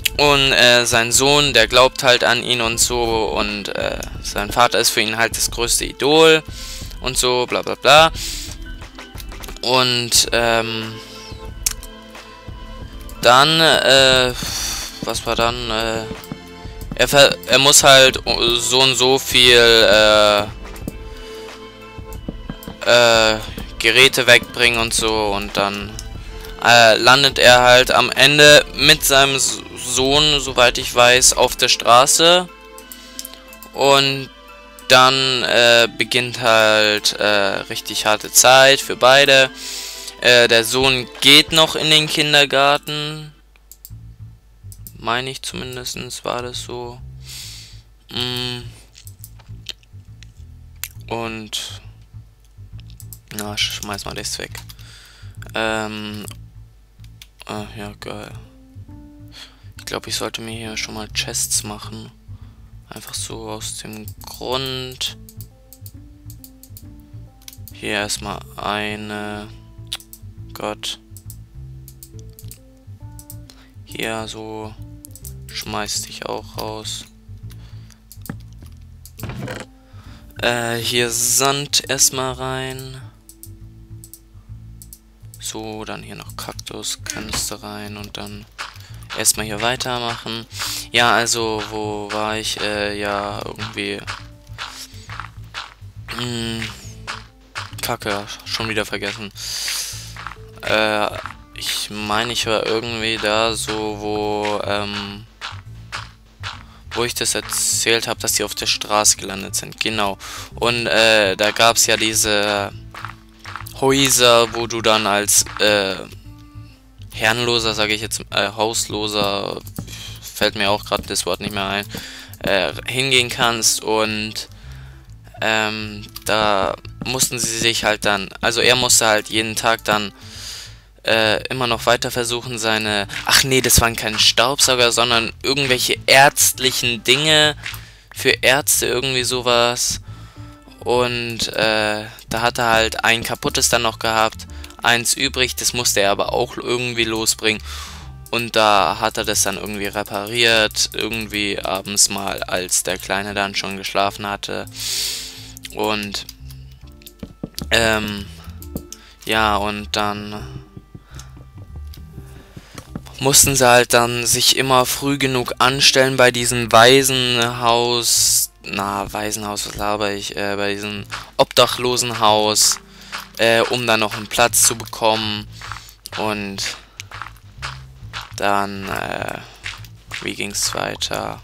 Und sein Sohn, der glaubt halt an ihn und so. Und sein Vater ist für ihn halt das größte Idol. Und so, bla bla bla. Und dann, was war dann? Er muss halt so und so viel Geräte wegbringen und so. Und dann landet er halt am Ende mit seinem Sohn, soweit ich weiß, auf der Straße. Und dann beginnt halt richtig harte Zeit für beide. Der Sohn geht noch in den Kindergarten. Meine ich zumindest, war das so. Und na, schmeiß mal das weg. Ja, geil. Ich glaube, ich sollte mir hier schon mal Chests machen. Einfach so aus dem Grund. Hier erstmal eine. Gott. Hier so. Schmeiß dich auch raus. Hier Sand erstmal rein. So, dann hier noch Kaktuskanister rein und dann erstmal hier weitermachen. Ja, also, wo war ich? Ja, irgendwie. Kacke, schon wieder vergessen. Ich meine, ich war irgendwie da so, wo ich das erzählt habe, dass die auf der Straße gelandet sind. Genau. Und da gab es ja diese Häuser, wo du dann als Herrenloser, sage ich jetzt, Hausloser, fällt mir auch gerade das Wort nicht mehr ein, hingehen kannst. Und da mussten sie sich halt dann, also er musste halt jeden Tag dann immer noch weiter versuchen, seine, ach nee, das waren keine Staubsauger, sondern irgendwelche ärztlichen Dinge für Ärzte, irgendwie sowas. Und da hat er halt ein kaputtes dann noch gehabt, eins übrig, das musste er aber auch irgendwie losbringen. Und da hat er das dann irgendwie repariert, irgendwie abends mal, als der Kleine dann schon geschlafen hatte. Und ja, und dann mussten sie halt dann sich immer früh genug anstellen bei diesem Waisenhaus, Waisenhaus, was laber ich, bei diesem Obdachlosenhaus, um dann noch einen Platz zu bekommen. Und dann, wie ging's weiter?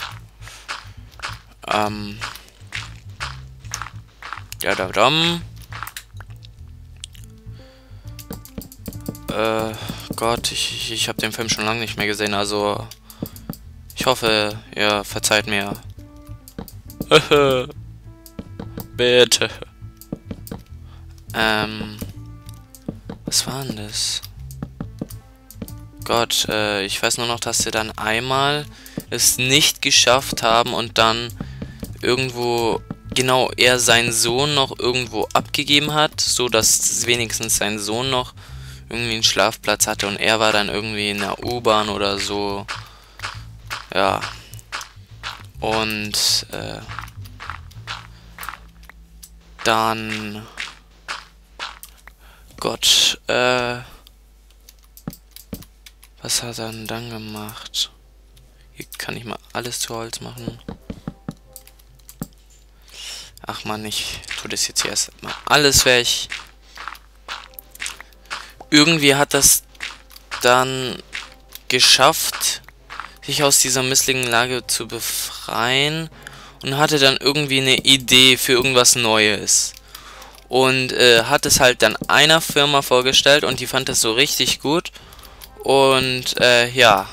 Ja, Gott, ich habe den Film schon lange nicht mehr gesehen, also ich hoffe, ihr verzeiht mir. Bitte. Was war denn das? Gott, ich weiß nur noch, dass sie dann einmal es nicht geschafft haben und dann irgendwo, genau, er seinen Sohn noch irgendwo abgegeben hat, so dass wenigstens sein Sohn noch irgendwie einen Schlafplatz hatte und er war dann irgendwie in der U-Bahn oder so. Ja. Und dann Gott, was hat er denn dann gemacht? Hier kann ich mal alles zu Holz machen. Ach man, ich tue das jetzt hier erst mal alles weg. Irgendwie hat das dann geschafft, sich aus dieser misslichen Lage zu befreien und hatte dann irgendwie eine Idee für irgendwas Neues. Und hat es halt dann einer Firma vorgestellt und die fand es so richtig gut. Und ja,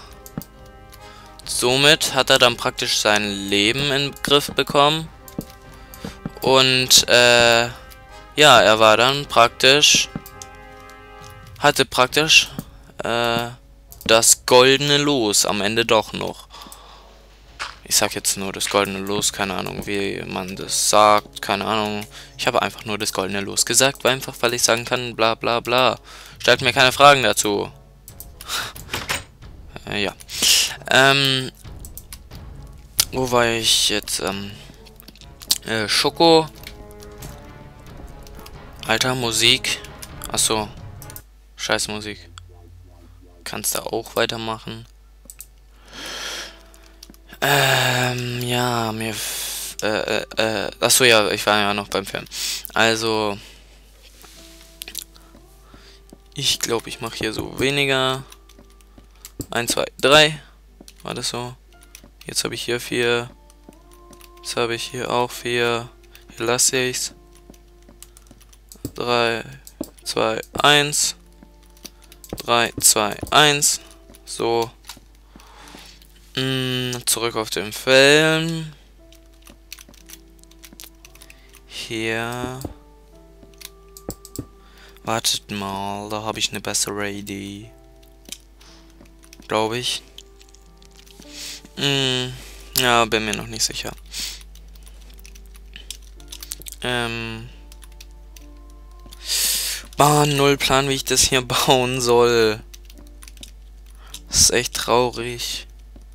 somit hat er dann praktisch sein Leben in den Griff bekommen. Und ja, er war dann praktisch, hatte praktisch das goldene Los am Ende doch noch. Ich sag jetzt nur das goldene Los, keine Ahnung, wie man das sagt, keine Ahnung. Ich habe einfach nur das goldene Los gesagt, einfach weil ich sagen kann, bla bla bla. Stellt mir keine Fragen dazu. Ja. Wo war ich jetzt? Schoko. Alter, Musik. Achso. Scheiß Musik. Kannst du auch weitermachen. Ja, achso, ja, ich war ja noch beim Film. Also, ich glaube, ich mache hier so weniger. 1, 2, 3. War das so? Jetzt habe ich hier 4. Jetzt habe ich hier auch 4. Hier lasse ich's. 3, 2, 1. 3, 2, 1. So. Zurück auf den Film. Hier. Wartet mal, da habe ich eine bessere Idee. Glaube ich. Ja, bin mir noch nicht sicher. Null Plan, wie ich das hier bauen soll. Das ist echt traurig.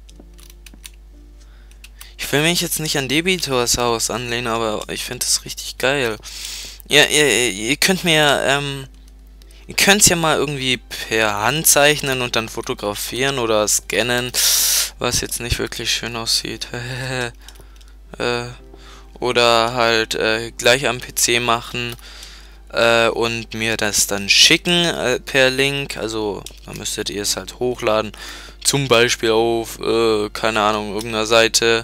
Ich will mich jetzt nicht an Debitors Haus anlehnen, aber ich finde das richtig geil. Ja, ihr könnt mir, ihr könnt es ja mal irgendwie per Hand zeichnen und dann fotografieren oder scannen, was jetzt nicht wirklich schön aussieht. Oder halt gleich am PC machen und mir das dann schicken per Link. Also dann müsstet ihr es halt hochladen. Zum Beispiel auf, keine Ahnung, irgendeiner Seite.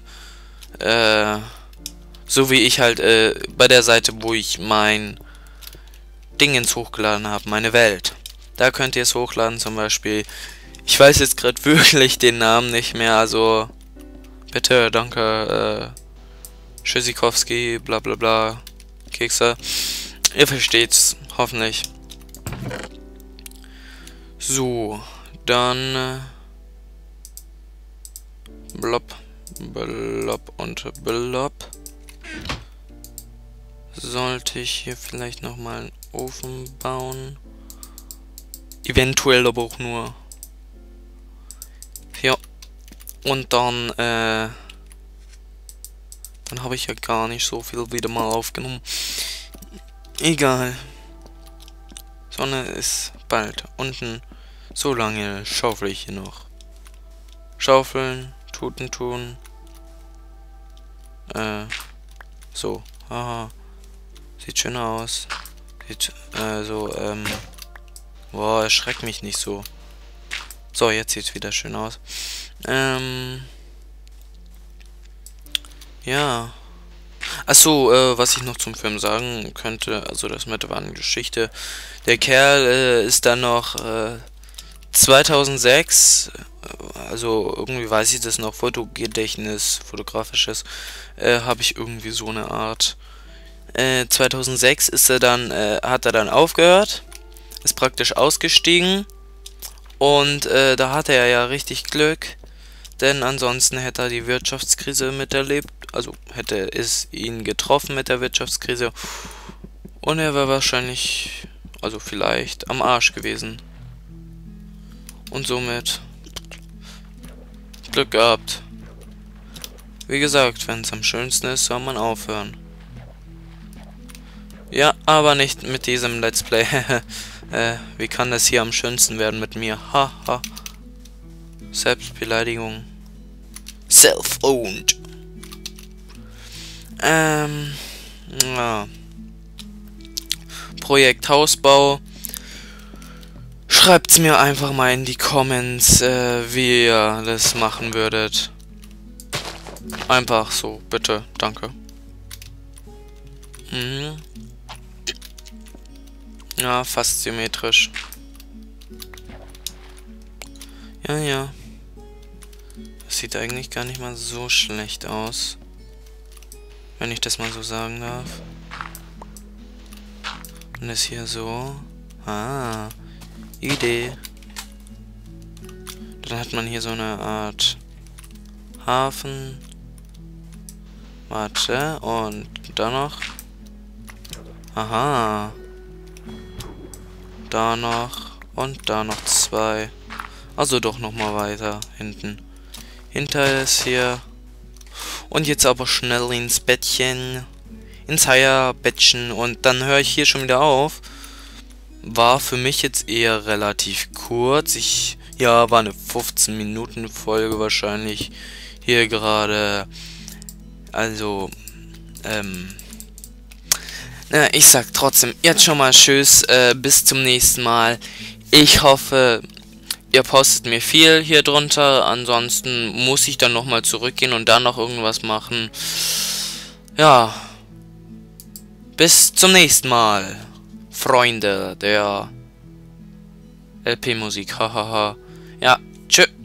So wie ich halt bei der Seite, wo ich mein Dingens hochgeladen habe, meine Welt. Da könnt ihr es hochladen zum Beispiel. Ich weiß jetzt gerade wirklich den Namen nicht mehr, also bitte, danke, Tschüssikowski, bla bla bla, Kekse. Ihr versteht's, hoffentlich. So, dann blob, blob und blob. Sollte ich hier vielleicht nochmal einen Ofen bauen? Eventuell aber auch nur. Ja. Und dann, dann habe ich ja gar nicht so viel wieder mal aufgenommen. Egal. Sonne ist bald unten. So lange schaufel ich hier noch. Schaufeln, Tuten tun. So. Haha. Sieht schön aus. Sieht, boah, erschreckt mich nicht so. So, jetzt sieht's wieder schön aus. Ja. Achso, was ich noch zum Film sagen könnte, also das mit war eine Geschichte. Der Kerl ist dann noch 2006, also irgendwie weiß ich das noch, Fotogedächtnis, fotografisches, habe ich irgendwie so eine Art. 2006 ist er dann, hat er dann aufgehört, ist praktisch ausgestiegen und da hatte er ja richtig Glück, denn ansonsten hätte er die Wirtschaftskrise miterlebt, also hätte es ihn getroffen mit der Wirtschaftskrise und er wäre wahrscheinlich, also vielleicht am Arsch gewesen und somit Glück gehabt. Wie gesagt, wenn es am schönsten ist, soll man aufhören. Ja, aber nicht mit diesem Let's Play. Wie kann das hier am schönsten werden mit mir? Haha. Selbstbeleidigung. Self-owned. Ja. Projekt Hausbau. Schreibt's mir einfach mal in die Comments, wie ihr das machen würdet. Einfach so, bitte, danke. Ja, fast symmetrisch. Ja, ja. Das sieht eigentlich gar nicht mal so schlecht aus. Wenn ich das mal so sagen darf. Und das hier so. Ah, Idee. Dann hat man hier so eine Art Hafen. Warte, und da noch. Aha. Da noch und da noch 2. Also doch noch mal weiter hinten. hinter ist hier. Und jetzt aber schnell ins Bettchen. Ins Heierbettchen. Und dann höre ich hier schon wieder auf. War für mich jetzt eher relativ kurz. Ja, war eine 15 Minuten Folge wahrscheinlich. Hier gerade. Also, ich sag trotzdem jetzt schon mal Tschüss, bis zum nächsten Mal. Ich hoffe, ihr postet mir viel hier drunter. Ansonsten muss ich dann nochmal zurückgehen und dann noch irgendwas machen. Ja, bis zum nächsten Mal, Freunde der LP-Musik. Hahaha. Ja, tschüss.